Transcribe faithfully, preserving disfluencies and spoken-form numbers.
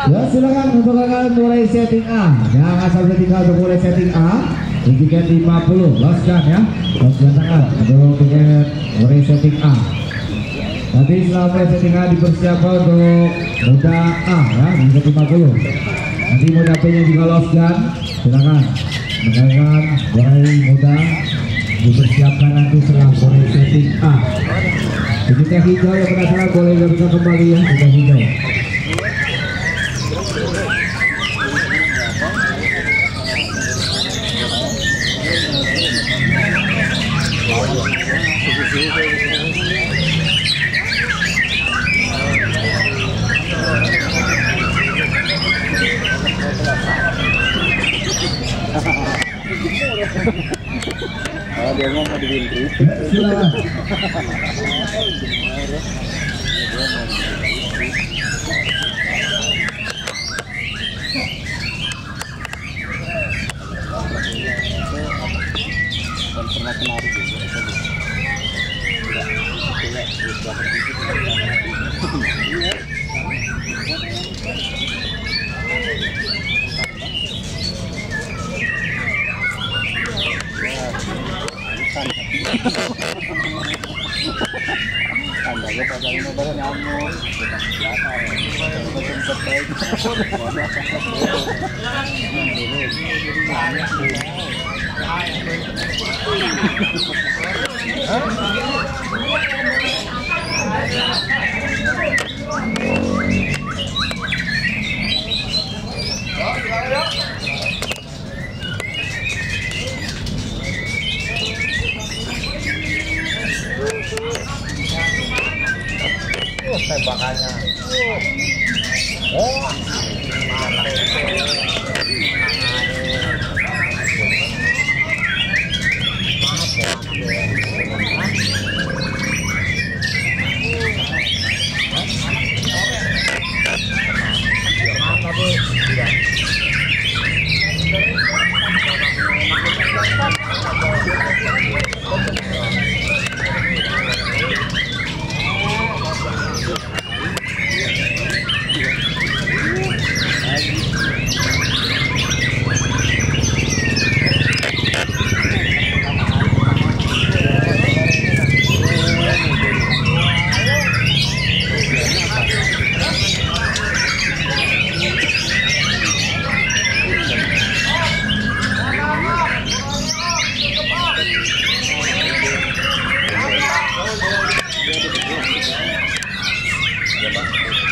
Ya silakan untuk kalian mulai setting A. Yang asal setting A untuk mulai setting A. Di tiket lima puluh, loskan ya. Loskan tangan untuk tiket mulai setting A. Nanti setelah mulai setting A dipersiapkan untuk muda A ya, di tiket lima puluh. Nanti muda P nya juga loskan. Silakan mengenalkan mulai muda dipersiapkan nanti setelah mulai setting A. Tiket hijau yang penasaran boleh bisa kembali ya, tiket hijau. Oh, dia mau dibintri. Silakan. Pernah kenal juga. Tandanya pada ini baru nyamuk. Tembakannya. Oh. Ya, Pak.